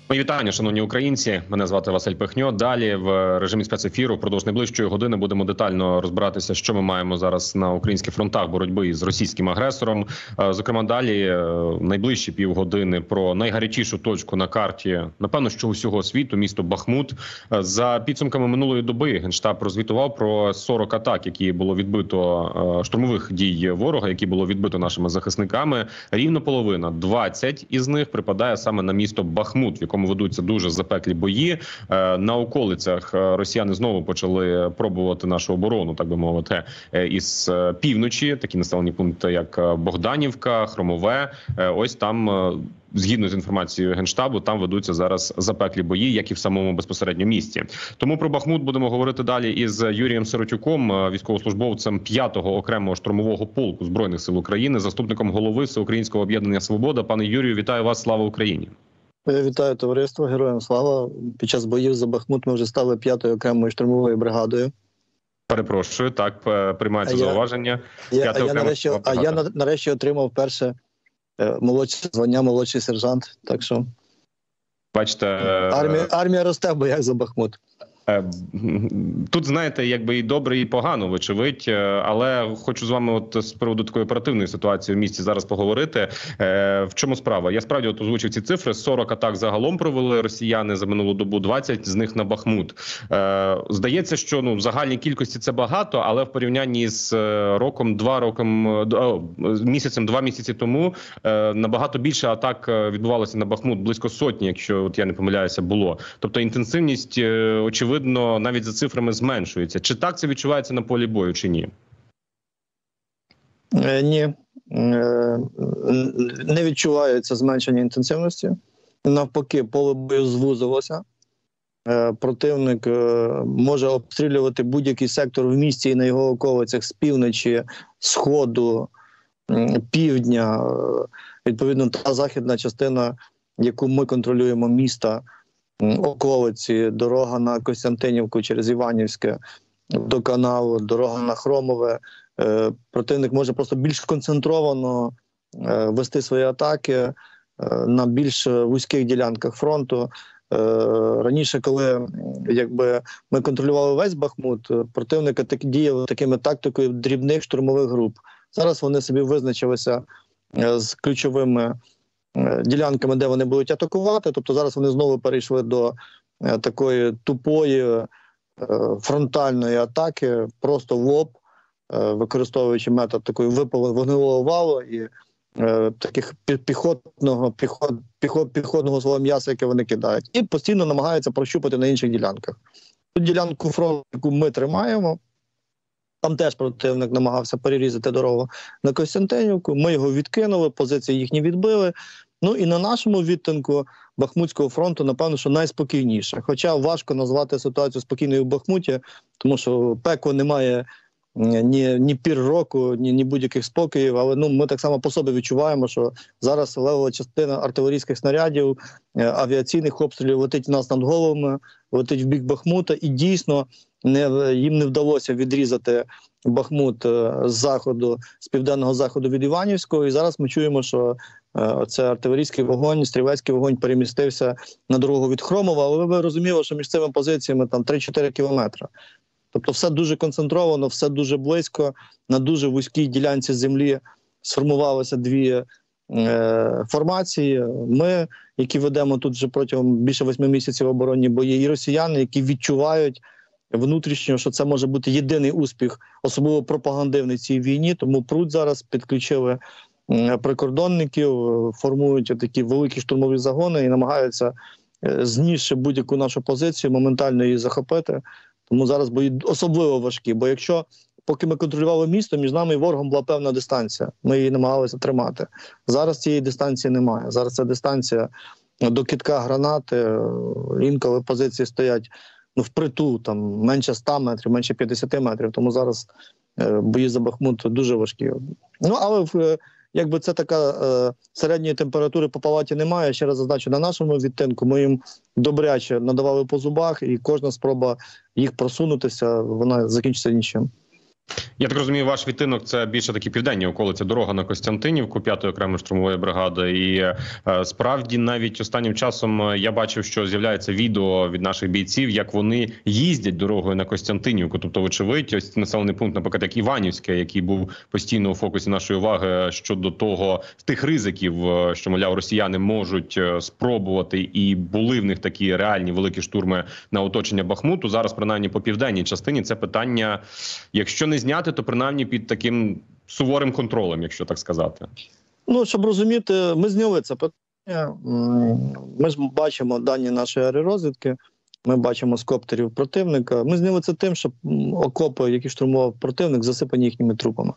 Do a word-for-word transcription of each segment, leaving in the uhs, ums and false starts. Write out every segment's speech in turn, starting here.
Мої вітання, шановні українці. Мене звати Василь Пихньо. Далі в режимі спецефіру впродовж найближчої години будемо детально розбиратися, що ми маємо зараз на українських фронтах боротьби з російським агресором. Зокрема, далі найближчі півгодини про найгарячішу точку на карті, напевно, що усього світу, місто Бахмут. За підсумками минулої доби Генштаб розвітував про сорок атак, які було відбито, штурмових дій ворога, які було відбито нашими захисниками. Рівно половина, двадцять із них припадає саме на місто Бахмут, в якому ведуться дуже запеклі бої. На околицях росіяни знову почали пробувати нашу оборону, так би мовити, із півночі. Такі населені пункти, як Богданівка, Хромове. Ось там, згідно з інформацією Генштабу, там ведуться зараз запеклі бої, як і в самому безпосередньо місті. Тому про Бахмут будемо говорити далі із Юрієм Сиротюком, військовослужбовцем п'ятого окремого штурмового полку Збройних сил України, заступником голови Всеукраїнського об'єднання «Свобода». Пане Юрію, вітаю вас, слава Україні! Вітаю товариство, героям слава. Під час боїв за Бахмут ми вже стали п'ятою окремою штурмовою бригадою. Перепрошую, так, приймається зауваження. Я, я, я, нарешті, а я нарешті отримав перше молодше звання, молодший сержант. Так що бачите, армія, армія росте в боях за Бахмут. Тут, знаєте, якби і добре, і погано, вочевидь, але хочу з вами от з приводу такої оперативної ситуації в місті зараз поговорити. В чому справа? Я справді от озвучив ці цифри. сорок атак загалом провели росіяни за минулу добу, двадцять з них на Бахмут. Здається, що ну в загальній кількості це багато, але в порівнянні з роком, два роком, о, місяцем, два місяці тому набагато більше атак відбувалося на Бахмут, близько сотні, якщо от я не помиляюся, було. Тобто інтенсивність, очевидно, навіть за цифрами зменшується. Чи так це відчувається на полі бою, чи ні? Е, ні. Е, не відчувається зменшення інтенсивності. Навпаки, поле бою звузилося. Е, противник е, може обстрілювати будь-який сектор в місті і на його околицях з півночі, сходу, півдня. Е, відповідно, та західна частина, яку ми контролюємо, міста, околиці, дорога на Костянтинівку через Іванівське до каналу, дорога на Хромове. Е, противник може просто більш концентровано е, вести свої атаки е, на більш вузьких ділянках фронту. Е, раніше, коли якби, ми контролювали весь Бахмут, противник так, діяв такими тактикою дрібних штурмових груп. Зараз вони собі визначилися е, з ключовими ділянками, де вони будуть атакувати. Тобто зараз вони знову перейшли до е, такої тупої е, фронтальної атаки, просто в лоб, е, використовуючи метод такої випалу вогневого валу і е, таких піхотного, піхот, піхот, піхотного свого м'яса, яке вони кидають. І постійно намагаються прощупати на інших ділянках. Тут ділянку фронту, яку ми тримаємо, там теж противник намагався перерізати дорогу на Костянтинівку. Ми його відкинули, позиції їхні відбили. Ну і на нашому відтинку Бахмутського фронту, напевно, що найспокійніше. Хоча важко назвати ситуацію спокійною в Бахмуті, тому що пекло немає ні, ні пір року, ні, ні будь-яких спокоїв. Але ну, ми так само по собі відчуваємо, що зараз левова частина артилерійських снарядів, авіаційних обстрілів летить у нас над головами, летить в бік Бахмута. І дійсно не, їм не вдалося відрізати Бахмут з заходу, з південного заходу від Іванівського. І зараз ми чуємо, що це артилерійський вогонь, стрілецький вогонь перемістився на дорогу від Хромова, але ви розуміли, що між цими позиціями там три-чотири кілометри. Тобто все дуже концентровано, все дуже близько, на дуже вузькій ділянці землі сформувалися дві е, формації. Ми, які ведемо тут вже протягом більше восьми місяців оборонні бої, і росіяни, які відчувають внутрішньо, що це може бути єдиний успіх, особливо пропагандивний в цій війні, тому пруть зараз, підключили прикордонників, формують такі великі штурмові загони і намагаються знісши будь-яку нашу позицію, моментально її захопити. Тому зараз бої особливо важкі, бо якщо, поки ми контролювали місто, між нами і ворогом була певна дистанція, ми її намагалися тримати. Зараз цієї дистанції немає. Зараз це дистанція до кидка гранати, інколи позиції стоять ну, впритул, там, менше ста метрів, менше п'ятдесят метрів, тому зараз е, бої за Бахмут дуже важкі. Ну, але в якби це така е, середньої температури по палаті немає. Ще раз зазначу, на нашому відтинку ми їм добряче надавали по зубах, і кожна спроба їх просунутися, вона закінчиться нічим. Я так розумію, ваш відтинок – це більше такі південні околиці, дорога на Костянтинівку, п'ятої окремої штурмової бригади. І е, справді навіть останнім часом я бачив, що з'являється відео від наших бійців, як вони їздять дорогою на Костянтинівку. Тобто, вочевидь, ось населений пункт, наприклад, як Іванівське, який був постійно у фокусі нашої уваги щодо того, тих ризиків, що, мовляв, росіяни можуть спробувати, і були в них такі реальні великі штурми на оточення Бахмуту. Зараз, принаймні, по південній частині це питання, якщо не зняти, то принаймні під таким суворим контролем, якщо так сказати. Ну, щоб розуміти, ми зняли це питання. Ми ж бачимо дані нашої аеророзвідки, ми бачимо з коптерів противника. Ми зняли це тим, що окопи, які штурмував противник, засипані їхніми трупами.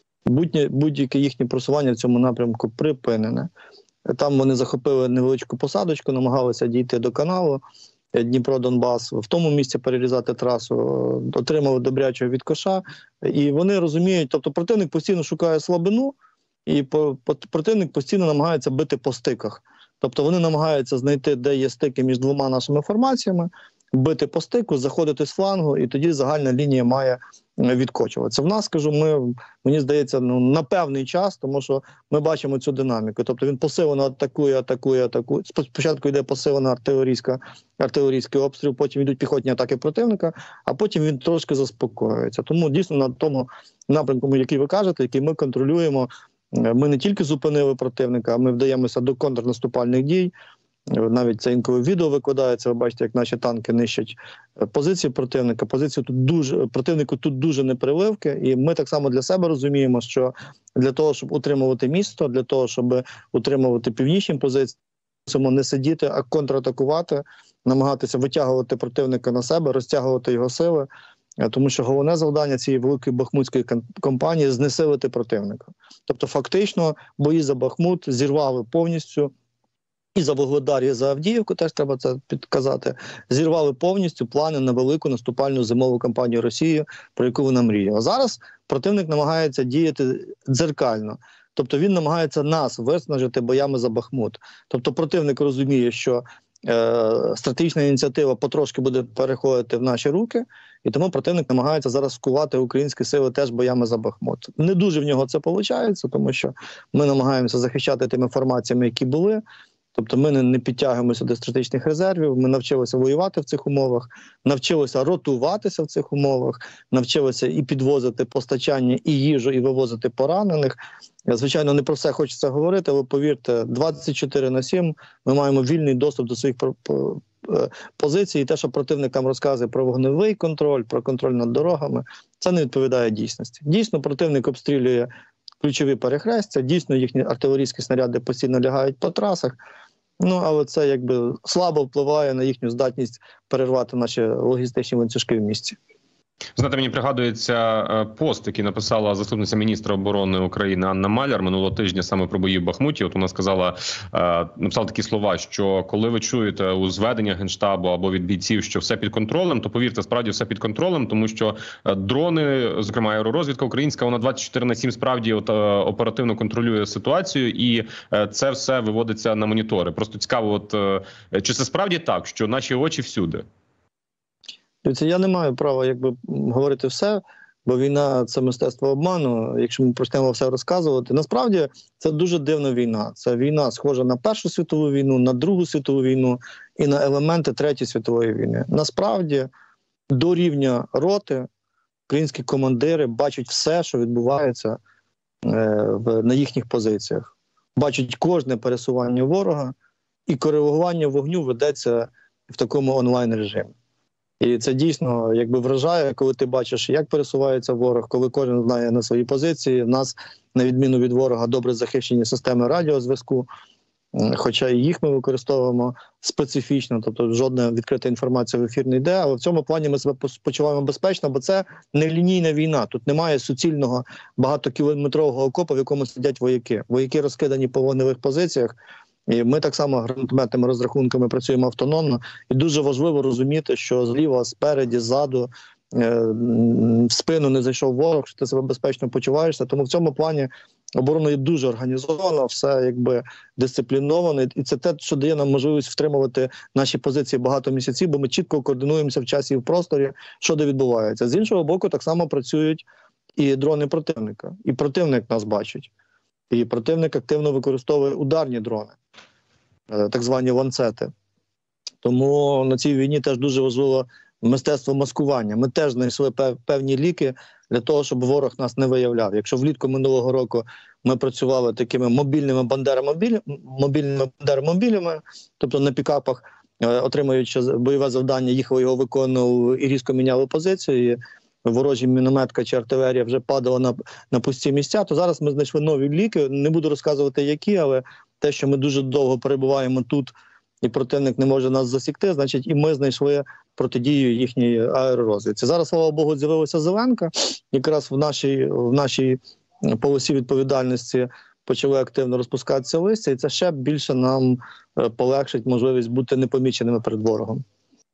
Будь-яке їхнє просування в цьому напрямку припинене. Там вони захопили невеличку посадочку, намагалися дійти до каналу Дніпро-Донбас, в тому місці перерізати трасу, отримали добрячого від коша. І вони розуміють, тобто противник постійно шукає слабину, і по, по, противник постійно намагається бити по стиках. Тобто вони намагаються знайти, де є стики між двома нашими формаціями, бити по стику, заходити з флангу, і тоді загальна лінія має відкочуватися. В нас, кажу, ми, мені здається, ну, на певний час, тому що ми бачимо цю динаміку. Тобто він посилено атакує, атакує, атакує. Спочатку йде посилена артилерійська, артилерійський обстріл, потім йдуть піхотні атаки противника, а потім він трошки заспокоюється. Тому дійсно на тому напрямку, який ви кажете, який ми контролюємо, ми не тільки зупинили противника, а ми вдаємося до контрнаступальних дій. Навіть це інколи відео викладається, ви бачите, як наші танки нищать позиції противника. Позицію тут дуже, противнику тут дуже непрививки, і ми так само для себе розуміємо, що для того, щоб утримувати місто, для того, щоб утримувати північні позиції, мусимо не сидіти, а контратакувати, намагатися витягувати противника на себе, розтягувати його сили, тому що головне завдання цієї великої бахмутської кампанії – знесилити противника. Тобто фактично бої за Бахмут зірвали повністю, і за Вугледар, і за Авдіївку, теж треба це підказати, зірвали повністю плани на велику наступальну зимову кампанію Росії, про яку вона мріяла. Зараз противник намагається діяти дзеркально. Тобто він намагається нас виснажити боями за Бахмут. Тобто противник розуміє, що е, стратегічна ініціатива потрошки буде переходити в наші руки, і тому противник намагається зараз скувати українські сили теж боями за Бахмут. Не дуже в нього це виходить, тому що ми намагаємося захищати тими формаціями, які були. Тобто ми не підтягуємося до стратегічних резервів, ми навчилися воювати в цих умовах, навчилися ротуватися в цих умовах, навчилися і підвозити постачання, і їжу, і вивозити поранених. Звичайно, не про все хочеться говорити, але повірте, двадцять чотири на сім ми маємо вільний доступ до своїх позицій. І те, що противник нам розказує про вогневий контроль, про контроль над дорогами, це не відповідає дійсності. Дійсно, противник обстрілює ключові перехрестя, дійсно їхні артилерійські снаряди постійно лягають по трасах, ну, але це якби слабо впливає на їхню здатність перервати наші логістичні ланцюжки в місті. Знаєте, мені пригадується пост, який написала заступниця міністра оборони України Анна Маляр минулого тижня саме про бої в Бахмуті. От вона сказала, написала такі слова, що коли ви чуєте у зведення Генштабу або від бійців, що все під контролем, то повірте, справді все під контролем, тому що дрони, зокрема аеророзвідка українська, вона двадцять чотири на сім справді от, оперативно контролює ситуацію, і це все виводиться на монітори. Просто цікаво, от чи це справді так, що наші очі всюди? Я не маю права якби говорити все, бо війна – це мистецтво обману, якщо ми почнемо все розказувати. Насправді, це дуже дивна війна. Це війна схожа на Першу світову війну, на Другу світову війну і на елементи Третьої світової війни. Насправді, до рівня роти українські командири бачать все, що відбувається е, в, на їхніх позиціях. Бачать кожне пересування ворога, і коригування вогню ведеться в такому онлайн-режимі. І це дійсно якби вражає, коли ти бачиш, як пересувається ворог, коли кожен знає на своїй позиції. У нас, на відміну від ворога, добре захищені системи радіозв'язку, хоча і їх ми використовуємо специфічно, тобто жодна відкрита інформація в ефір не йде, але в цьому плані ми себе почуваємо безпечно, бо це не лінійна війна. Тут немає суцільного багатокілометрового окопу, в якому сидять вояки. Вояки розкидані по вогневих позиціях. І ми так само гранатометними розрахунками працюємо автономно. І дуже важливо розуміти, що зліва, спереді, ззаду, в спину не зайшов ворог, що ти себе безпечно почуваєшся. Тому в цьому плані оборона є дуже організована, все якби дисципліновано. І це те, що дає нам можливість втримувати наші позиції багато місяців, бо ми чітко координуємося в часі і в просторі, що де відбувається. З іншого боку, так само працюють і дрони противника. І противник нас бачить. І противник активно використовує ударні дрони, так звані ланцети. Тому на цій війні теж дуже важливо мистецтво маскування. Ми теж знайшли певні ліки для того, щоб ворог нас не виявляв. Якщо влітку минулого року ми працювали такими мобільними бандеромобілями, мобільними бандеромобілями, тобто на пікапах, отримуючи бойове завдання, їхали його виконували і різко міняли позиції, ворожі мінометка чи артилерія вже падала на, на пусті місця, то зараз ми знайшли нові ліки. Не буду розказувати, які, але те, що ми дуже довго перебуваємо тут, і противник не може нас засікти, значить і ми знайшли протидію їхній аеророзвідці. Зараз, слава Богу, з'явилася Зеленка. Якраз в нашій, в нашій полосі відповідальності почали активно розпускатися листя, і це ще більше нам полегшить можливість бути непоміченими перед ворогом.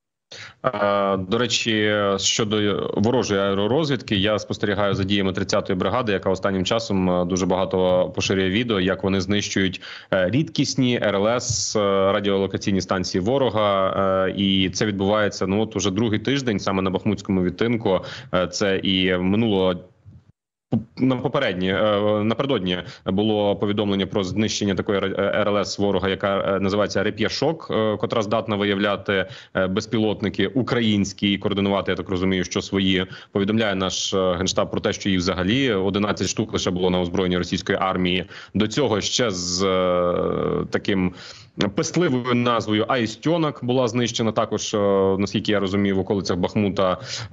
До речі, щодо ворожої аеророзвідки, я спостерігаю за діями тридцятої бригади, яка останнім часом дуже багато поширює відео, як вони знищують рідкісні ер ел ес, радіолокаційні станції ворога. І це відбувається, ну от уже другий тиждень, саме на Бахмутському відтинку. Це і минулого На попередні, напередодні було повідомлення про знищення такої ер ел ес ворога, яка називається «Реп'яшок», котра здатна виявляти безпілотники українські і координувати, я так розумію, що свої. Повідомляє наш Генштаб про те, що їх взагалі одинадцять штук лише було на озброєнні російської армії. До цього ще з таким пестливою назвою «Аїстьонок» була знищена також, наскільки я розумію, в околицях Бахмута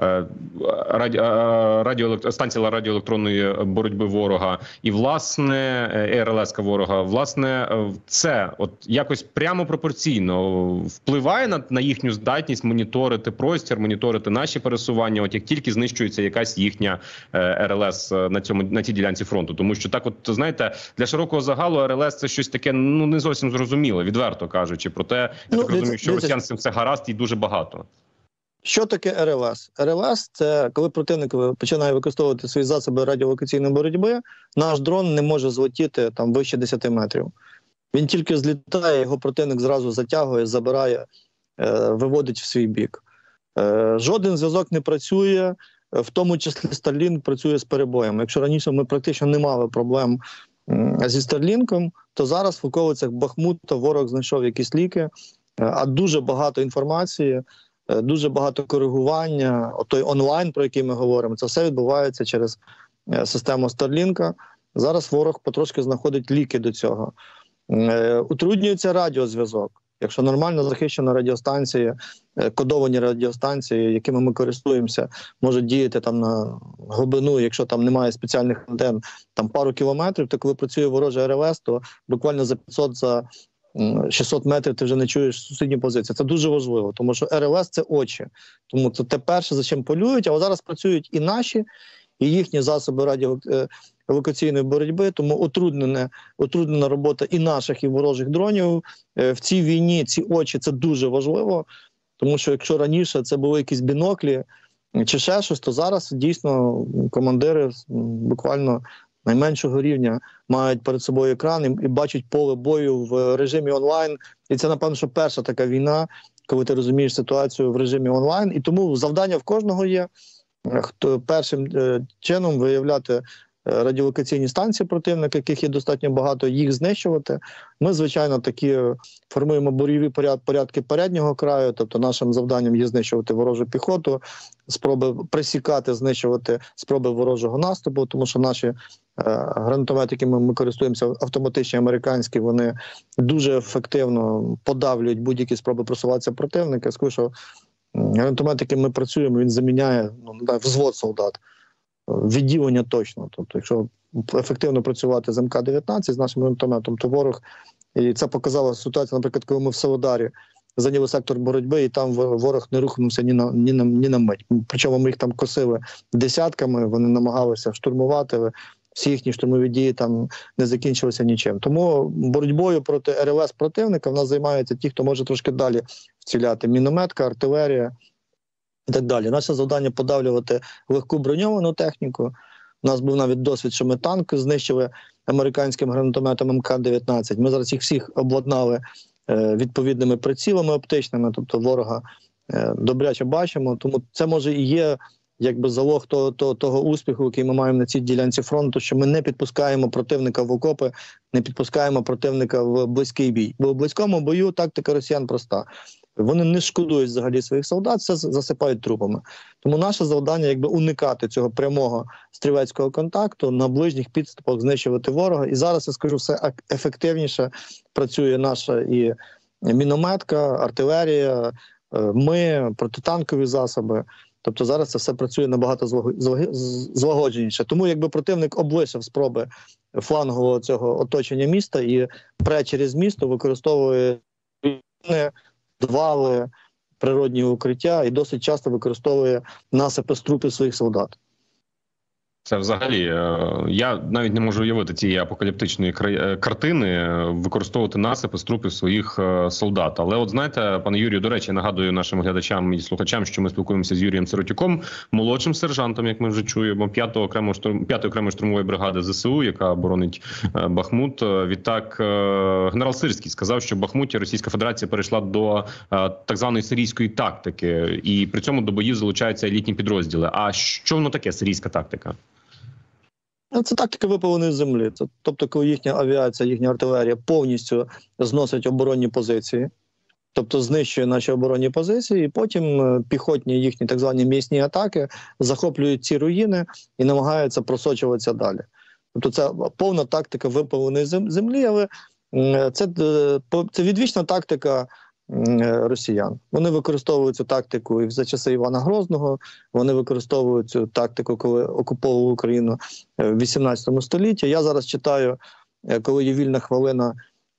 раді... радіо... станція радіоелектронної боротьби ворога. І, власне, ер ел ес-ка ворога, власне, це от якось прямо пропорційно впливає на, на їхню здатність моніторити простір, моніторити наші пересування, от як тільки знищується якась їхня ер ел ес на цьому, на цій ділянці фронту. Тому що так от, знаєте, для широкого загалу ер ел ес це щось таке, ну, не зовсім зрозуміле, відверто кажучи. Проте, я ну, так розумію, що росіян з цим все гаразд і дуже багато. Що таке ер ел ес? ер ел ес – це коли противник починає використовувати свої засоби радіолокаційної боротьби, наш дрон не може злетіти там вище десяти метрів. Він тільки злітає, його противник зразу затягує, забирає, виводить в свій бік. Жоден зв'язок не працює, в тому числі Starlink працює з перебоями. Якщо раніше ми практично не мали проблем зі Старлінком, то зараз в околицях Бахмута ворог знайшов якісь ліки, а дуже багато інформації, дуже багато коригування, той онлайн, про який ми говоримо, це все відбувається через систему Старлінка. Зараз ворог потрошки знаходить ліки до цього. Утруднюється радіозв'язок. Якщо нормально захищена радіостанція, кодовані радіостанції, якими ми користуємося, можуть діяти там на глибину, якщо там немає спеціальних антенн, там пару кілометрів, то коли працює ворожа ер ел ес, то буквально за п'ятсот, за шістсот метрів ти вже не чуєш сусідню позицію. Це дуже важливо, тому що ер ел ес – це очі. Тому це те перше, за чим полюють, а зараз працюють і наші, і їхні засоби радіолокаційної боротьби, тому утруднена, утруднена робота і наших, і ворожих дронів. В цій війні ці очі – це дуже важливо, тому що якщо раніше це були якісь біноклі чи ще щось, то зараз дійсно командири буквально найменшого рівня мають перед собою екран і, і бачать поле бою в режимі онлайн. І це, напевно, що перша така війна, коли ти розумієш ситуацію в режимі онлайн. І тому завдання в кожного є хто першим е, чином виявляти радіолокаційні станції противника, яких є достатньо багато, їх знищувати. Ми, звичайно, такі формуємо бойові поряд, порядки переднього краю, тобто нашим завданням є знищувати ворожу піхоту, спроби присікати, знищувати спроби ворожого наступу, тому що наші е, гранатомети, якими ми користуємося, автоматичні американські, вони дуже ефективно подавлюють будь-які спроби просуватися противника. Скажу, що гранатомет, яким ми працюємо, він заміняє ну, взвод солдат. Відділення точно. Тобто, якщо ефективно працювати з ем ка дев'ятнадцять, з нашим гранатометом, то ворог, і це показала ситуація, наприклад, коли ми в Солидарі зайняли сектор боротьби, і там ворог не рухнувся ні на, ні на, ні на мить. Причому ми їх там косили десятками, вони намагалися штурмувати, всі їхні штурмові дії там не закінчилися нічим. Тому боротьбою проти ер ел ес противника в нас займаються ті, хто може трошки далі вціляти. Мінометка, артилерія і так далі. Наше завдання – подавлювати легку броньовану техніку. У нас був навіть досвід, що ми танк знищили американським гранатометом ем ка дев'ятнадцять. Ми зараз їх всіх обладнали е, відповідними прицілами оптичними, тобто ворога е, добряче бачимо. Тому це, може, і є якби залог того, того, того успіху, який ми маємо на цій ділянці фронту, що ми не підпускаємо противника в окопи, не підпускаємо противника в близький бій. Бо в близькому бою тактика росіян проста. Вони не шкодують взагалі своїх солдат, все засипають трупами. Тому наше завдання якби уникати цього прямого стрілецького контакту, на ближніх підступах знищувати ворога. І зараз, я скажу, все ефективніше працює наша і мінометка, артилерія, ми, протитанкові засоби. Тобто зараз це все працює набагато злагодженіше. Тому якби противник облишив спроби флангового цього оточення міста і пре через місто, використовує двали, природні укриття і досить часто використовує насипи з трупів своїх солдат. Це взагалі, я навіть не можу уявити цієї апокаліптичної картини, використовувати насипи з трупів своїх солдат. Але от знаєте, пане Юрію, до речі, нагадую нашим глядачам і слухачам, що ми спілкуємося з Юрієм Сиротюком, молодшим сержантом, як ми вже чуємо, п'ятої окремої штурм... окремої штурмової бригади ЗСУ, яка боронить Бахмут. Відтак, генерал Сирський сказав, що в Бахмуті Російська Федерація перейшла до так званої сирійської тактики, і при цьому до боїв залучаються елітні підрозділи. А що воно таке, сирійська тактика? Це тактика випаленої землі. Це, тобто, коли їхня авіація, їхня артилерія повністю зносить оборонні позиції, тобто знищує наші оборонні позиції, і потім піхотні їхні так звані м'ясні атаки захоплюють ці руїни і намагаються просочуватися далі. Тобто це повна тактика випаленої землі, але це, це відвічна тактика росіян. Вони використовують цю тактику і за часи Івана Грозного, вони використовують цю тактику, коли окуповували Україну в вісімнадцятому столітті. Я зараз читаю, коли є вільна хвилина,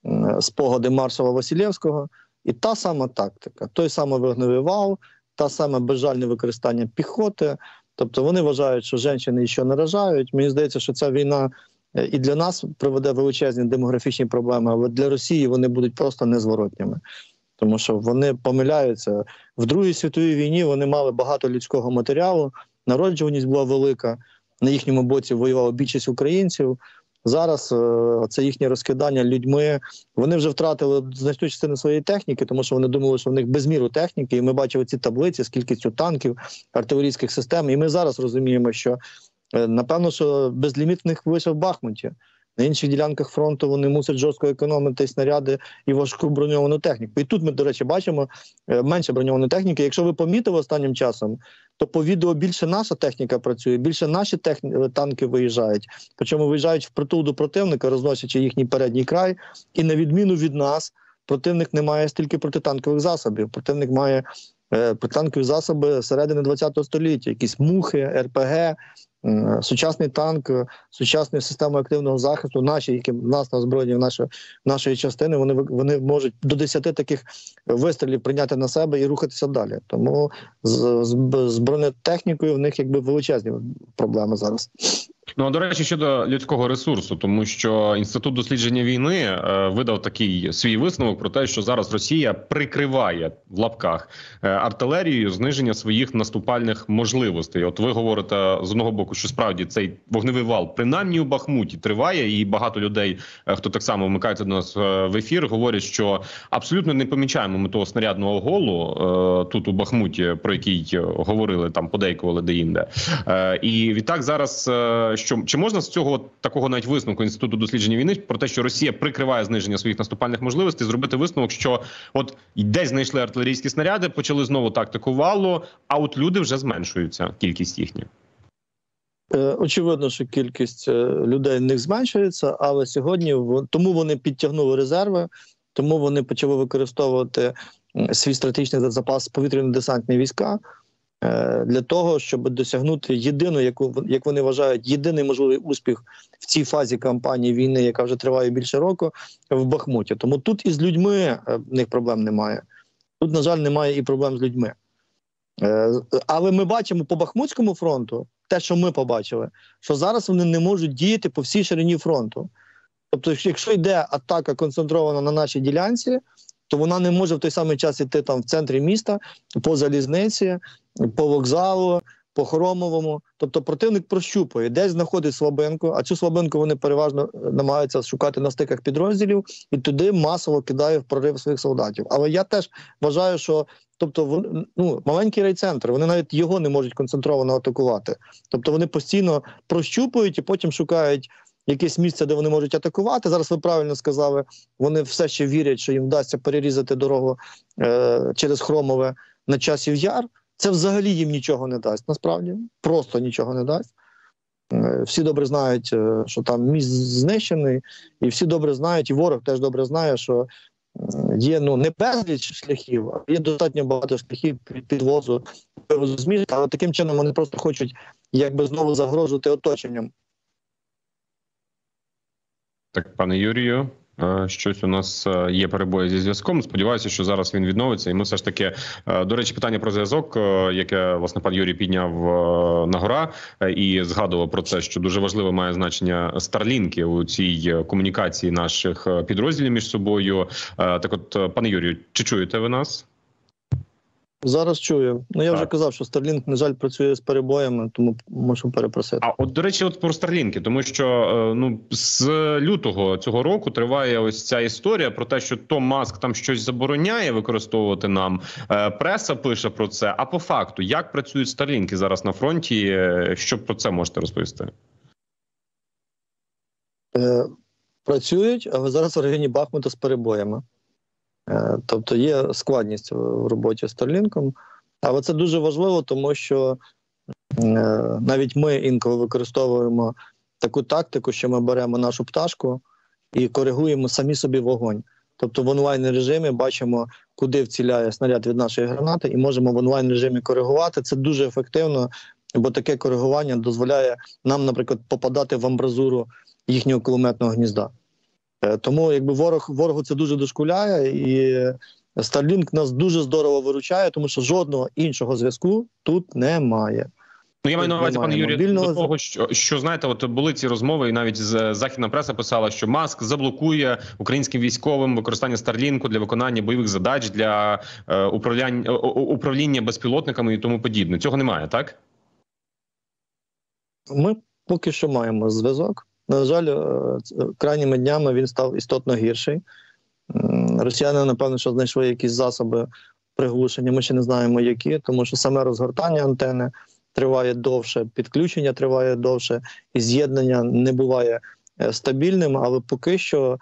спогади маршала Василевського, і та сама тактика, той самий вогневий вал, та саме безжальне використання піхоти. Тобто вони вважають, що жінки ще наражають. Мені здається, що ця війна і для нас приведе величезні демографічні проблеми, але для Росії вони будуть просто незворотніми. Тому що вони помиляються. В Другій світовій війні вони мали багато людського матеріалу, народжуваність була велика, на їхньому боці воювала більшість українців. Зараз е це їхнє розкидання людьми. Вони вже втратили значну частину своєї техніки, тому що вони думали, що в них безміру техніки, і ми бачили ці таблиці з кількістю танків, артилерійських систем, і ми зараз розуміємо, що е напевно, що безліміт в них лише в Бахмуті. На інших ділянках фронту вони мусять жорстко економити снаряди і важку броньовану техніку. І тут ми, до речі, бачимо менше броньованої техніки. Якщо ви помітили останнім часом, то по відео більше наша техніка працює, більше наші техні... танки виїжджають. Причому виїжджають впритул до противника, розносячи їхній передній край. І на відміну від нас, противник не має стільки протитанкових засобів. Противник має е, протитанкові засоби середини ХХ століття. Якісь мухи, ер пе ге, сучасний танк, сучасні системи активного захисту, наші, які в нас на озброєнні нашої, нашої частини, вони, вони можуть до десяти таких вистрілів прийняти на себе і рухатися далі. Тому з, з, з бронетехнікою в них якби величезні проблеми зараз. Ну, а до речі, щодо людського ресурсу, тому що Інститут дослідження війни е, видав такий свій висновок про те, що зараз Росія прикриває в лапках е, артилерією зниження своїх наступальних можливостей. От ви говорите з одного боку, що справді цей вогневий вал принаймні у Бахмуті триває, і багато людей, е, хто так само вмикається до нас е, в ефір, говорять, що абсолютно не помічаємо ми того снарядного голу е, тут у Бахмуті, про який говорили, там подейкували де-інде. Е, і відтак зараз е, що чи можна з цього такого навіть висновку Інституту дослідження війни про те, що Росія прикриває зниження своїх наступальних можливостей, зробити висновок, що от десь знайшли артилерійські снаряди, почали знову тактику валу, а от люди вже зменшуються, кількість їхня? Очевидно, що кількість людей в них зменшується, але сьогодні тому вони підтягнули резерви, тому вони почали використовувати свій стратегічний запас повітряно-десантні війська, для того, щоб досягнути єдину, яку, як вони вважають, єдиний можливий успіх в цій фазі кампанії війни, яка вже триває більше року, в Бахмуті. Тому тут із людьми в них проблем немає. Тут, на жаль, немає і проблем з людьми. Але ми бачимо по Бахмутському фронту, те, що ми побачили, що зараз вони не можуть діяти по всій ширині фронту. Тобто, якщо йде атака концентрована на нашій ділянці, то вона не може в той самий час йти там в центрі міста, по залізниці, по вокзалу, по Хромовому. Тобто противник прощупує, десь знаходить слабинку, а цю слабинку вони переважно намагаються шукати на стиках підрозділів і туди масово кидає в прорив своїх солдатів. Але я теж вважаю, що тобто, ну, маленький райцентр, вони навіть його не можуть концентровано атакувати. Тобто вони постійно прощупують і потім шукають якесь місце, де вони можуть атакувати. Зараз ви правильно сказали, вони все ще вірять, що їм вдасться перерізати дорогу е, через Хромове на Часів Яр. Це взагалі їм нічого не дасть, насправді. Просто нічого не дасть. Е, всі добре знають, е, що там міст знищений, і всі добре знають, і ворог теж добре знає, що є, ну, не безліч шляхів, а є достатньо багато шляхів підвозу, підвозу зміст, але таким чином вони просто хочуть якби знову загрожувати оточенням. Так, пане Юрію, щось у нас є перебої зі зв'язком. Сподіваюся, що зараз він відновиться. І ми все ж таки, до речі, питання про зв'язок, яке, власне, пан Юрій підняв на гора і згадував про те, що дуже важливо має значення старлінки у цій комунікації наших підрозділів між собою. Так от, пане Юрію, чи чуєте ви нас? Зараз чую. Ну, я так. вже казав, що Starlink, на жаль, працює з перебоями, тому можу перепросити. А от, до речі, от про Starlink, тому що, ну, з лютого цього року триває ось ця історія про те, що то Маск там щось забороняє використовувати нам, преса пише про це, а по факту, як працюють Starlink зараз на фронті, що про це можете розповісти? Е, працюють, але зараз в районі Бахмута з перебоями. Тобто є складність в роботі з Starlink, але це дуже важливо, тому що навіть ми інколи використовуємо таку тактику, що ми беремо нашу пташку і коригуємо самі собі вогонь. Тобто в онлайн-режимі бачимо, куди вціляє снаряд від нашої гранати, і можемо в онлайн-режимі коригувати. Це дуже ефективно, бо таке коригування дозволяє нам, наприклад, попадати в амбразуру їхнього кулеметного гнізда. Тому якби ворог, ворогу це дуже дошкуляє, і Starlink нас дуже здорово виручає, тому що жодного іншого зв'язку тут немає. Ну, я маю на увазі, пане Юрію, мобільного... до того, що, що, знаєте, от були ці розмови, і навіть західна преса писала, що Маск заблокує українським військовим використання Старлінку для виконання бойових задач, для е, управління, управління безпілотниками і тому подібне. Цього немає, так? Ми поки що маємо зв'язок. На жаль, крайніми днями він став істотно гірший. Росіяни, напевно, що знайшли якісь засоби приглушення, ми ще не знаємо які, тому що саме розгортання антени триває довше, підключення триває довше, і з'єднання не буває стабільним, але поки що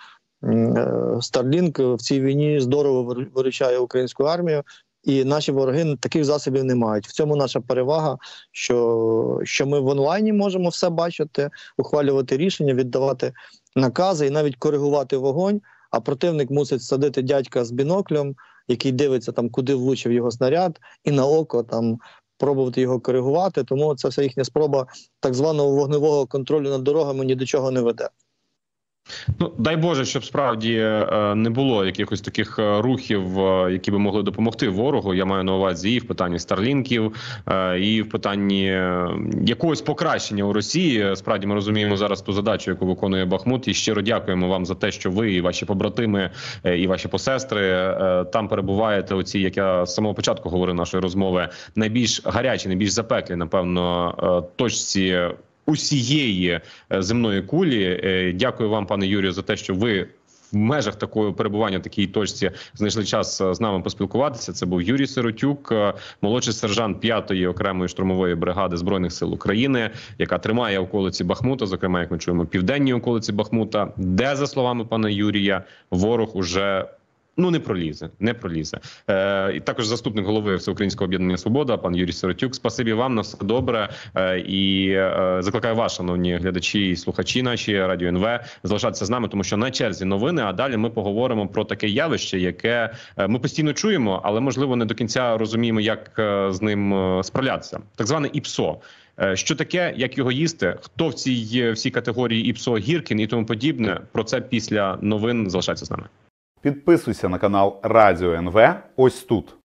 Starlink в цій війні здорово виручає українську армію, і наші вороги таких засобів не мають. В цьому наша перевага, що, що ми в онлайні можемо все бачити, ухвалювати рішення, віддавати накази і навіть коригувати вогонь, а противник мусить садити дядька з біноклем, який дивиться, там, куди влучив його снаряд, і на око там пробувати його коригувати. Тому це вся їхня спроба так званого вогневого контролю над дорогами ні до чого не веде. Ну, дай Боже, щоб справді не було якихось таких рухів, які би могли допомогти ворогу. Я маю на увазі і в питанні старлінків, і в питанні якогось покращення у Росії. Справді ми розуміємо зараз ту задачу, яку виконує Бахмут. І щиро дякуємо вам за те, що ви і ваші побратими, і ваші посестри там перебуваєте. Оці, як я з самого початку говорив нашої розмови, найбільш гарячі, найбільш запеклі, напевно, точці усієї земної кулі. Дякую вам, пане Юрію, за те, що ви в межах такого перебування в такій точці знайшли час з нами поспілкуватися. Це був Юрій Сиротюк, молодший сержант п'ятої окремої штурмової бригади Збройних сил України, яка тримає околиці Бахмута, зокрема, як ми чуємо, південні околиці Бахмута, де, за словами пана Юрія, ворог уже Ну, не пролізе, не пролізе. Е, і також заступник голови Всеукраїнського об'єднання «Свобода», пан Юрій Сиротюк. Спасибі вам, на все добре. Е, і е, закликаю вас, шановні глядачі і слухачі наші Радіо ен ве, залишатися з нами, тому що на черзі новини, а далі ми поговоримо про таке явище, яке е, ми постійно чуємо, але, можливо, не до кінця розуміємо, як е, з ним е, справлятися. Так зване ІПСО. Е, що таке, як його їсти, хто в цій всій категорії ІПСО Гіркін і тому подібне, про це після новин. Залишайтеся з нами. Підписуйся на канал Радіо ен ве ось тут.